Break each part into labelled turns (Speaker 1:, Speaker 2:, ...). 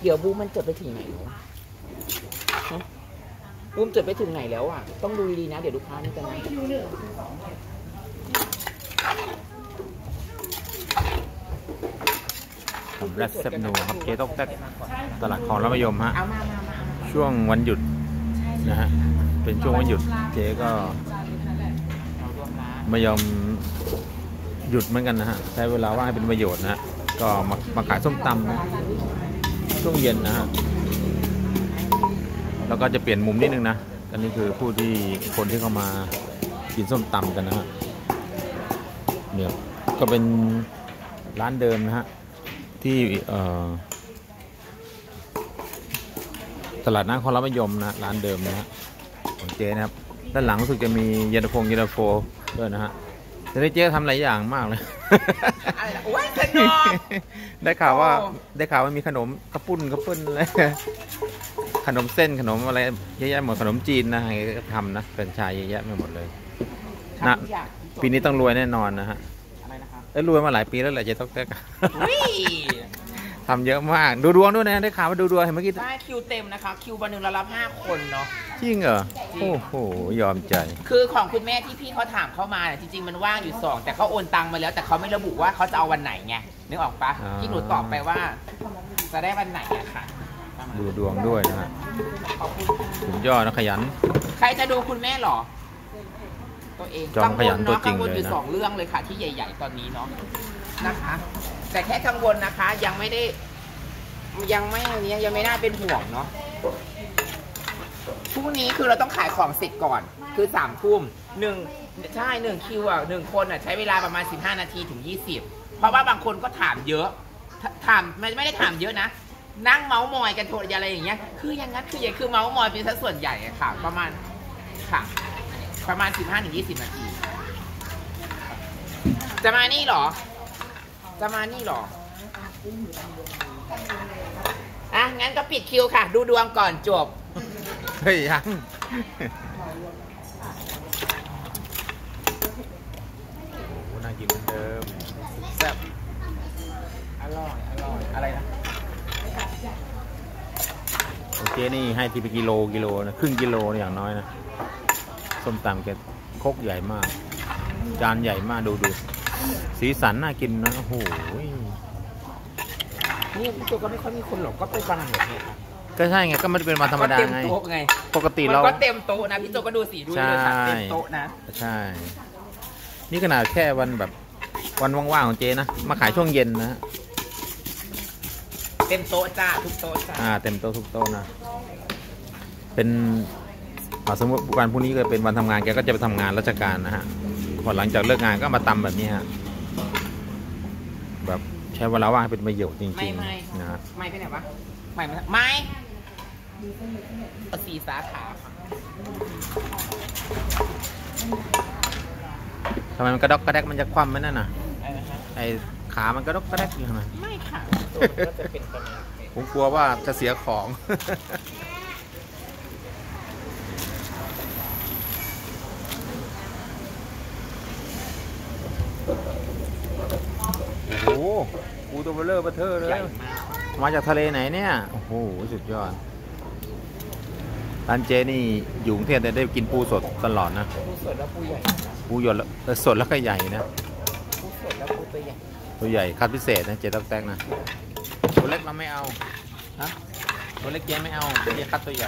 Speaker 1: เดี๋ยวบูมมันจดไปถึงไหนแล้วบูมจดไปถึงไหนแล้วอ่ะต้องดูดีๆนะเดี๋ยวลูกค้านี่กันนะ
Speaker 2: แรดแซบนัวครับเจ๊ต๊อกแต๊กตลาดคลองลำมะยมฮะช่วงวันหยุดนะฮะเป็นช่วงวันหยุดเจ๊ก็ไม่ยอมหยุดเหมือนกันนะฮะใช้เวลาว่างให้เป็นประโยชน์นะฮะก็มาขายส้มตำนะช่วงเย็นนะฮะแล้วก็จะเปลี่ยนมุมนิดนึงนะอันนี้คือคนที่เข้ามากินส้มตำกันนะฮะเนี่ยก็เป็นร้านเดิมนะฮะที่ตลาดน้ำคลองลำมะยมนะร้านเดิมนะฮะของเจ๊นะครับด้านหลังรู้สึกจะมีเย็นตาโฟด้วยนะฮะแต่เจ๊ทำหลายอย่างมากเลย
Speaker 1: โอ้ยสนุก
Speaker 2: ได้ข่าวว่ามีขนมกระปุ้นอะไรขนมเส้นขนมอะไรเยอะแยะหมดขนมจีนนะให้ทำนะเป็นชายเยอะแยะไปหมดเลยนะปีนี้ต้องรวยแน่นอนนะฮะรวยมาหลายปีแล้วแหละเจ๊ต๊อกแต๊กทำเยอะมากดูดวงด้วยนะได้ข่าวว่าดูดวงเห็นเมื่อกี้
Speaker 1: ได้คิวเต็มนะคะคิววันหนึ่งเรารับ5 คนเนาะ
Speaker 2: จริงเหรอโอ้โหยอมใจ
Speaker 1: คือของคุณแม่ที่พี่เขาถามเข้ามาจริงๆมันว่างอยู่2แต่เขาโอนตังมาแล้วแต่เขาไม่ระบุว่าเขาจะเอาวันไหนไงนึกออกปะที่หนูตอบไปว่าจะได้วันไหนอะค่ะ
Speaker 2: ดูดวงด้วยนะฮะสุดยอดนะขยัน
Speaker 1: ใครจะดูคุณแม่หรอตัวเอง
Speaker 2: จอมขยันตัวจริงเลยนะกังวล
Speaker 1: อยู่2เรื่องเลยค่ะที่ใหญ่ๆตอนนี้เนาะนะคะแต่แค่กังวลนะคะยังไม่น่าเป็นห่วงเนาะพรุ่งนี้คือเราต้องขายของเสร็จก่อนคือ3 ทุ่ม1คิวอ่ะ1 คนอ่ะใช้เวลาประมาณ15 นาทีถึง20เพราะว่าบางคนก็ถามเยอะถามไม่ได้ถามเยอะนะนั่งเมาส์มอยกันโทรอะไรอย่างเงี้ยคืออย่างนั้นคือเมาส์มอยเป็นสัดส่วนใหญ่ค่ะประมาณ 15 ถึง 20 นาทีจะมานี่หรออ่ะงั้นก็ปิดคิวค่ะดูดวงก่อนจบ
Speaker 2: เฮ้ยยังโอ้น่ากินเหมือนเดิมแซ่บ
Speaker 1: อร่อยอะไรนะ
Speaker 2: โอเคนี่ให้ทีเป็นกิโลนะครึ่งกิโลอย่างน้อยนะส้มตำแกครกใหญ่มากจานใหญ่มากดูสีสันน่ากินนะโอ้โห
Speaker 1: นี่พี่โจก็ไม่ค่อยมีคนหรอกก็เป็นวันหยุดไง
Speaker 2: ก็ใช่ไงก็มันเป็นวันธรรมดาไงปกติเรา
Speaker 1: ก็เต็มโต๊ะนะพี่โจก็ดูสีดูเลยค่ะเต็มโต๊ะนะ
Speaker 2: ใช่นี่ขนาดแค่วันแบบวันว่างๆของเจนะมาขายช่วงเย็นนะ
Speaker 1: เต็มโต๊ะจ้าทุกโต๊ะจ้า
Speaker 2: เต็มโต๊ะทุกโต๊ะนะเป็นสมมติวันพรุ่งนี้ก็เป็นวันทำงานแกก็จะไปทำงานราชการนะฮะพอหลังจากเลิกงานก็มาตำแบบนี้ฮะแบบใช้เวลาว่างเป็นประโยชน์จริงๆนะ
Speaker 1: ไม่ไปไหนวะไม่4 สาขา
Speaker 2: ทำไมมันกระดกกระแดกมันจะคว่ำไหมนั่นน่ะไอขามันกระดกกระแดกอยู่ทำไม
Speaker 1: ไม่ค่ะ
Speaker 2: ผมกลัวว่าจะเสียของโอ้โหปูตัวเบลเลอร์เบอร์เทอร์เลยมาจากทะเลไหนเนี่ยโอ้โหสุดยอดร้านเจนี่อยู่กรุงเทพแต่ได้กินปูสดตลอดนะ
Speaker 1: ปูสดแล้วปูใหญ่
Speaker 2: ปูหยดสดแล้วก็ใหญ่นะ
Speaker 1: ปูสดแล้วปู
Speaker 2: ตัวใหญ่คัดพิเศษนะเจต๊อกแต๊กนะตัวเล็กเราไม่เอาฮะตัวเล็กเจไม่เอาเจคัดตัวใหญ่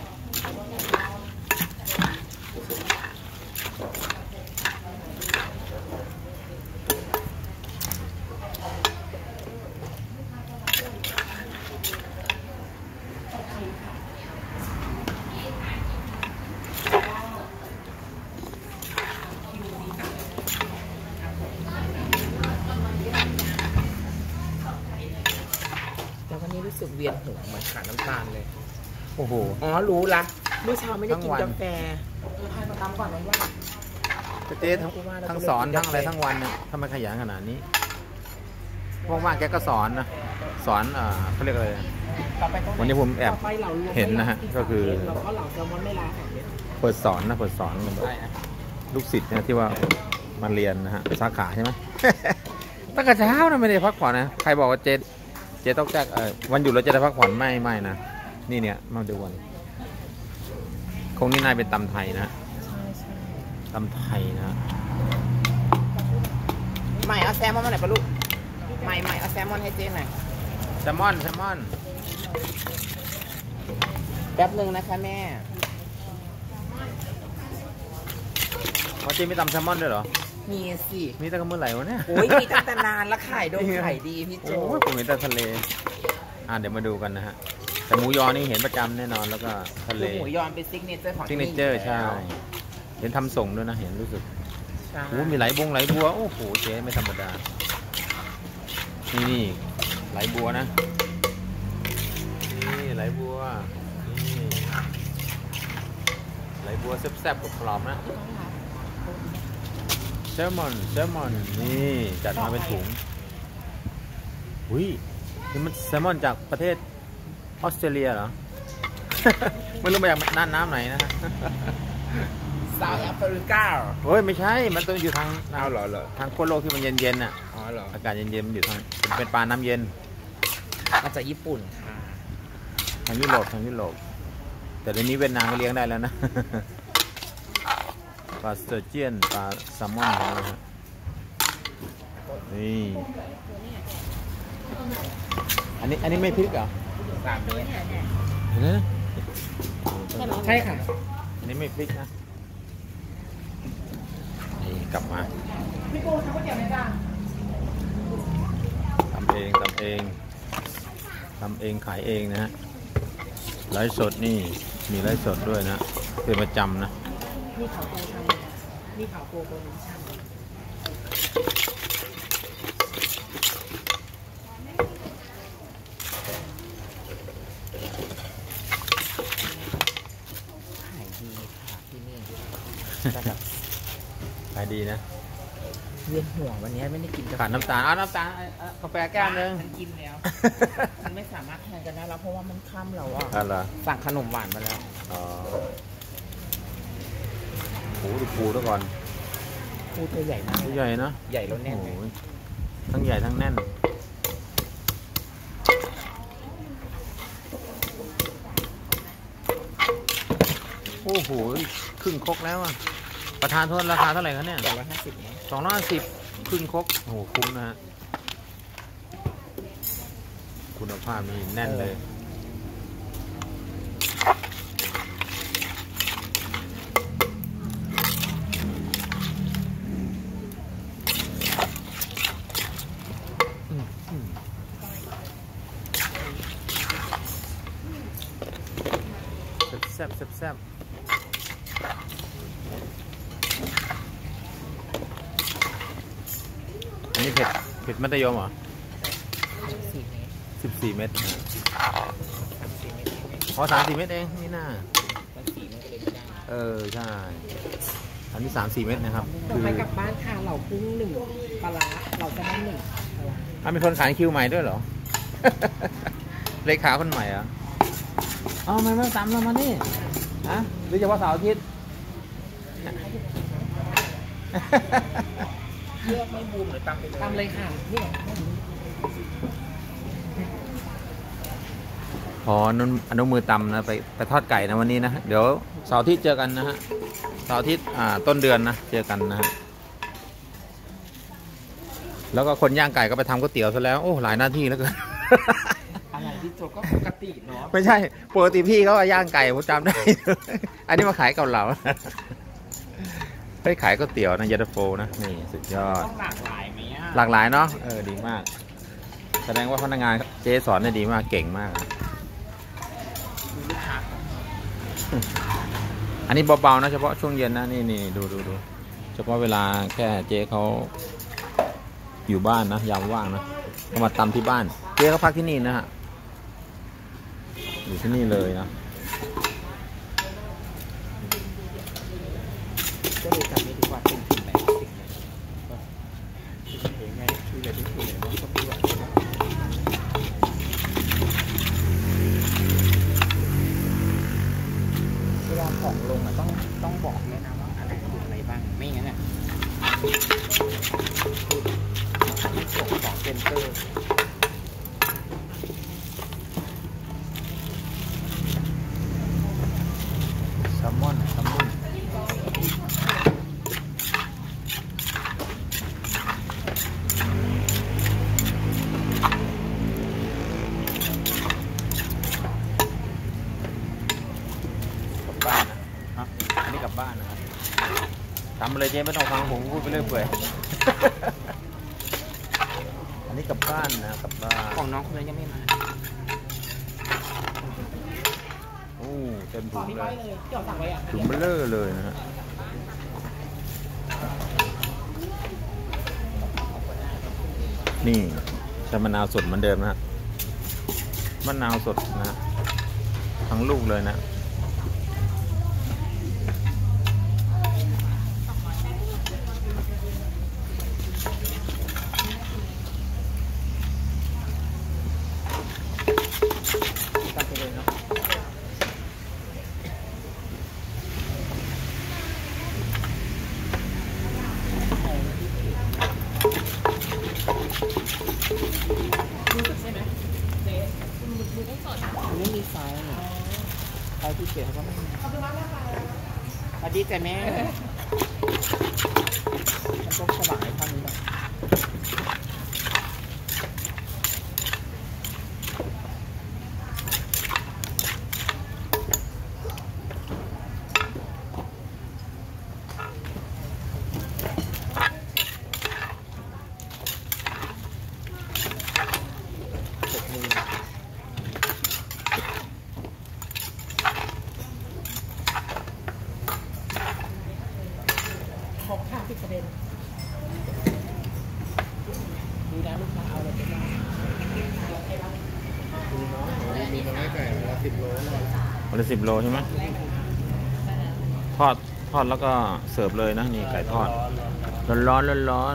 Speaker 1: รู้สึกเวียนหัวเหมือนขาดน้ำตาลเลย
Speaker 2: โอ้โห
Speaker 1: รู้ละเมื่อเช้าไม่ได้กินกาแฟมาทำก่อนว่า
Speaker 2: เจ๊ทั้งสอนทั้งอะไรทั้งวันเนี่ยทำไมขยันขนาดนี้ว่างๆแกก็สอนนะสอนเขาเรียกอะไรวันนี้ผมแอบเห็นนะฮะก็คือเปิดสอนลูกศิษย์นะที่ว่ามาเรียนนะฮะสาขาใช่ไหมตั้งแต่เช้านะไม่ได้พักผ่อนนะใครบอกว่าเจ๊เจ๊ต้องแจกวันหยุดเราจะได้พักผ่อนไม่นะนี่เนี่ยมาดูวันคงนี่นายเป็นตำไทยนะตำไทยนะ
Speaker 1: ใหม่เอาแซลมอนมาหน่อยปะลูกใหม่เอาแซลมอนให้เจ๊หน่อย
Speaker 2: แซลมอน
Speaker 1: แป๊บนึงนะคะแม่
Speaker 2: เขาเจ๊ไม่ตำแซลมอนด้วยเหรอ
Speaker 1: มีสิ
Speaker 2: มีตั้งแต่เมื่อไหร่วะเนี่ย
Speaker 1: โอ้ยมีตั้งแต่นานแล้วขายดีพี่โจ
Speaker 2: โอ้ยผมเห็นแต่ทะเลเดี๋ยวมาดูกันนะฮะแต่หมูยอนี่เห็นประจำแน่นอนแล้วก็ทะเล
Speaker 1: หมูยอเป็นซิกเนเจอร์ของ
Speaker 2: ซิกเนเจอร์ใช่เห็นทำส่งด้วยนะเห็นรู้สึก
Speaker 1: ใช่
Speaker 2: โอ้มีไหลบัวโอ้โหเจ๊ไม่ธรรมดานี่ไหลบัวนะนี่ไหลบัวนี่ไหลบัวแซ่บๆกรอบๆนะแซลมอนนี่จัดมาเป็นถุงอุ้ยนี่มันแซลมอนจากประเทศออสเตรเลียเหรอ ไม่รู้มาจากน่านน้ำไหนนะฮะ
Speaker 1: ซาวท์แอฟริกา
Speaker 2: โอ้ยไม่ใช่มันต้องอยู่ทาง
Speaker 1: เอาเหรอ
Speaker 2: ทางขั้วโลกที่มันเย็นๆน่ะ
Speaker 1: อ๋อเหรอ
Speaker 2: อากาศเย็นๆมันอยู่ทางเป็นปลาน้ำเย็น
Speaker 1: มาจากญี่ปุ่นค่ะ
Speaker 2: ทางยุโรปแต่เดี๋ยวนี้เวียดนามก็เลี้ยงได้แล้วนะ ปลาสเตอร์เจียนปลาแซลมอนนะฮะนี่อันนี้ไม่พริกเหรอ
Speaker 1: 3 เมตร
Speaker 2: เห็นไหม
Speaker 1: ใช่ค่ะ
Speaker 2: อันนี้ไม่พริกนะนี่กลับมาพี่โก้ทำก๋วยเตี๋ยวไหมจ๊ะทำเองขายเองนะฮะไลฟ์สดนี่มีไลฟ์สดด้วยนะเป็นประจำนะ
Speaker 1: มีเขาโกทำมีเขาโกโปรโมชั่นขายดีค่ะที่นี่
Speaker 2: ขายดีนะ
Speaker 1: เวียนหัววันนี้ไม่ได้กิน
Speaker 2: ขาดน้ำตาลน้ำตาลกาแฟแก้วนึง
Speaker 1: มันกินแล้ว มันไม่สามารถแทนกันได้แล้วเพราะว่ามันค่ำแล้วอ่ะ
Speaker 2: อะไร
Speaker 1: สั่งขนมหวานมาแล้ว
Speaker 2: อ๋อโหดูปูด้วยก่อน
Speaker 1: ปูตัวใหญ่มาก
Speaker 2: ตัวใหญ่นะ
Speaker 1: ใหญ่แล้วแน่น
Speaker 2: โอ้ยทั้งใหญ่ทั้งแน่นโอ้โหครึ่งครกแล้วอ่ะประธานโทษราคาเท่าไหร่ครับเนี่ย
Speaker 1: 250นะ
Speaker 2: 250ครึ่งครกโอ้โหคุ้มนะฮะคุณภาพนี่แน่นเลยแซ่บอันนี้เผ็ดมัธยมเหรอ14 เม็ดพอ3-4 เม็ดเองนี่น่าใช่อันนี้3-4 เม็ดนะครับคือ
Speaker 1: ไปกลับบ้านค่ะเหล่ากุ้ง1ปลาร้าเราจะได้1ปลาร้า
Speaker 2: มีคนขายคิวใหม่ด้วยเหรอ เลขาคนใหม่เหรอเอาไม่ตามเรามานี่ฮะหรือเฉพาะเสาร์อาทิตย์
Speaker 1: เลือกไม่บูมหรือตามไปเลยตามเลยค่ะนี่
Speaker 2: ขออนุมือตำนะไปทอดไก่นะวันนี้นะเดี๋ยวเสาร์อาทิตย์เจอกันนะฮะเสาร์อาทิตย์ต้นเดือนนะเจอกันนะฮะแล้วก็คนย่างไก่ก็ไปทำก๋วยเตี๋ยวซะแล้วโอ้หลายหน้าที่แล้วเกิน
Speaker 1: อะไรที่โจก็ปกติเนาะ
Speaker 2: ไม่ใช่ปกติพี่เขาย่างไก่ผมจำได้ อันนี้มาขายเกาเหลาไปขายก๋วยเตี๋ยวนะเย็นตาโฟนะนี่สุดยอด
Speaker 1: ต้องหลากหลายไหม
Speaker 2: หลากหลายเนาะดีมากแสดงว่าพนักงานเจ๊สอนได้ดีมากเก่งมากอันนี้เบาๆนะเฉพาะช่วงเย็นนะนี่ดูเฉพาะเวลาแค่เจ๊เขาอยู่บ้านนะยามว่างนะเขามาตำที่บ้านเจ๊เขาพักที่นี่นะฮะอยู่ที่นี่เลยนะ
Speaker 1: ก็เลยทำให้ดีกว่าเป็นสิ่งแบบสิ่งเลยเองไงคืออย่าที่คุยเลยว่าต้องด้วยเวลาของลงต้องบอกเลยนะว่าอะไรคืออะไรบ้างไม่งั้นอ่ะส่งของเซ็นเตอร์
Speaker 2: เลยเจ๊ไม่ต้องฟังผมพูดไปเรื่อยเปื่อย อันนี้กลับบ้านนะกลับบ้าน
Speaker 1: ของน้องคนนั้นยังไม่มา
Speaker 2: โอ้เต็มถุง
Speaker 1: พี่
Speaker 2: เล
Speaker 1: ไว้
Speaker 2: ย
Speaker 1: เลยที่เราสั่งไว้อะ
Speaker 2: ถุงเบลอเลยนะฮะนี่ใช้มะนาวสดเหมือนเดิมนะฮะมะนาวสดนะฮะทั้งลูกเลยนะ
Speaker 1: ตัดไปเลยเนาะรู้สึกใช่ไหมเจ๊มือต้องสดไม่มีไฟไฟที่เขียนเขาก็ไม่มีสวัสดีจ้ะแม่มันต้องสว่างให้เท่านี้หน่อย60 ประเด็นดูนะลูกค้าเอาอะไรไปบ้าง
Speaker 3: มีน้อยไก่ละ10 โล
Speaker 2: วันละ10 โลใช่ไหมทอดแล้วก็เสิร์ฟเลยนะนี่ไก่ทอดร้อน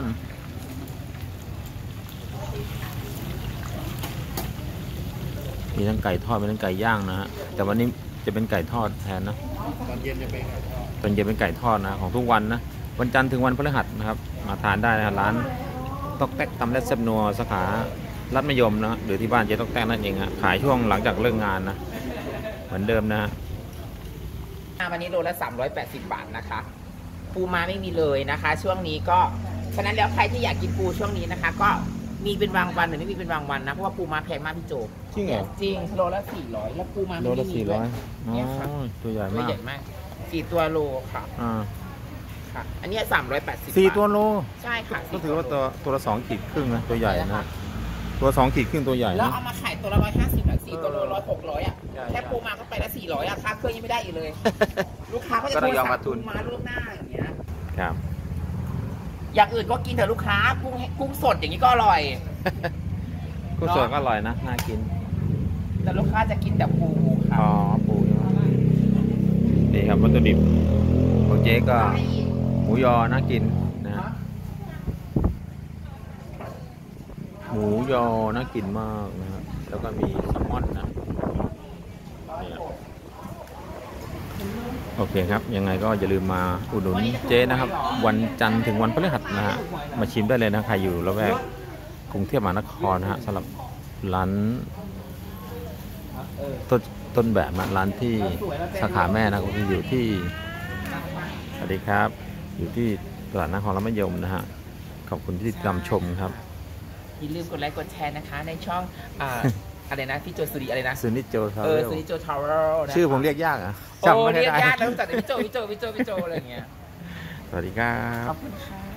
Speaker 2: มีทั้งไก่ทอดมีทั้งไก่ย่างนะฮะแต่วันนี้จะเป็นไก่ทอดแทนนะ
Speaker 3: ตอนเย็นจะเป็นไก่ทอด
Speaker 2: ตอนเย็นเป็นไก่ทอดนะของทุกวันนะวันจันทร์ถึงวันพฤหัสนะครับมาทานได้นะร้านตอกแตกตำและแซ่บนัวสาขารัดมะยมนะหรือที่บ้านเจ๊ตอกแตกนั่นเองฮะขายช่วงหลังจากเลิกงานนะเหมือนเดิมนะฮะ
Speaker 1: วันนี้โลละ380 บาทนะคะปูม้าไม่มีเลยนะคะ ช่วงนี้ก็ฉะนั้นแล้วใครที่อยากกินปูช่วงนี้นะคะ ก็มีเป็นบางวันหรือไม่มีเป็นบางวันนะเพราะว่าปูม้าแพงมากพี่โจ
Speaker 2: จริงเหรอ
Speaker 1: จริงโลละ400แล้วปูม้า
Speaker 2: โล
Speaker 1: ไม่
Speaker 2: ละ
Speaker 1: มีด้วย
Speaker 2: 400อ๋
Speaker 1: เนี่ยค่ะ
Speaker 2: อตัวใหญ่
Speaker 1: ตัว
Speaker 2: มาก
Speaker 1: ใหญ่มาก4 ตัวโลค่ะ ค่ะ อันนี้380
Speaker 2: 4 ตัวโล
Speaker 1: ใช่ค่ะ
Speaker 2: ก็ถือว่าตัวละ2 ขีดครึ่งนะตัวใหญ่นะตัว2 ขีดครึ่งตัวใหญ่
Speaker 1: แล้ว
Speaker 2: นะ
Speaker 1: เอามาขายตัวละ150แบบ4 ตัวโล600อ่ะ
Speaker 2: ใช่
Speaker 1: แค่ปูม้าก็ไปละ400อ่ะค่าเครื่องยังไม่ได้อีกเลย ลูกค้าก็จะ
Speaker 2: ก็
Speaker 1: โท
Speaker 2: ต้อ
Speaker 1: รง
Speaker 2: ยอม
Speaker 1: สั่
Speaker 2: มาง ทุ
Speaker 1: ปู
Speaker 2: น
Speaker 1: ม้าล่วงหน้าอย่างเงี้ย
Speaker 2: ครับ
Speaker 1: อย่างอื่นก็กินเถอะลูกค้ากุ้งสดอย่างนี้ก็อร่อย
Speaker 2: กุ้งสดก็อร่อยนะน่ากิน
Speaker 1: แต่ลูกค้าจะกินแต่ปูค่ะ
Speaker 2: อ๋อปูใช่ไหมนี่ครับวัตถุดิบของเจ๊ก็หมูยอน่ากินนะฮะหมูยอน่ากินมากนะครับแล้วก็มีแซลมอนนะเนี่ยโอเคครับยังไงก็อย่าลืมมาอุดหนุนเจ๊นะครับ วันจันทร์ถึงวันพฤหัสนะฮะมาชิมได้เลยนะใครอยู่ละแวกกรุงเทพมหานครนะฮะสำหรับร้านต้นแบบนะร้านที่สาขาแม่นะก็คืออยู่ที่สวัสดีครับอยู่ที่ตลาดนครรัตนมยมนะฮะขอบคุณที่ติดตามชมครับ
Speaker 1: อย่าลืมกดไลค์กดแชร์นะคะ ในช่องอะไรนะพี่โจสุริอะไรนะ
Speaker 2: ซูนิโจทาว
Speaker 1: สุริโจทาวเวลนะ
Speaker 2: ชื่อผมเรียกยากอ่ะ
Speaker 1: โอ้
Speaker 2: จำไม่
Speaker 1: เรียก
Speaker 2: ได้
Speaker 1: ยากแล้วรู้จักแต่พี่โจอะไรอย่างเงี้ย
Speaker 2: สวัสดีครั
Speaker 1: ข
Speaker 2: บ
Speaker 1: อบคุณค่ะ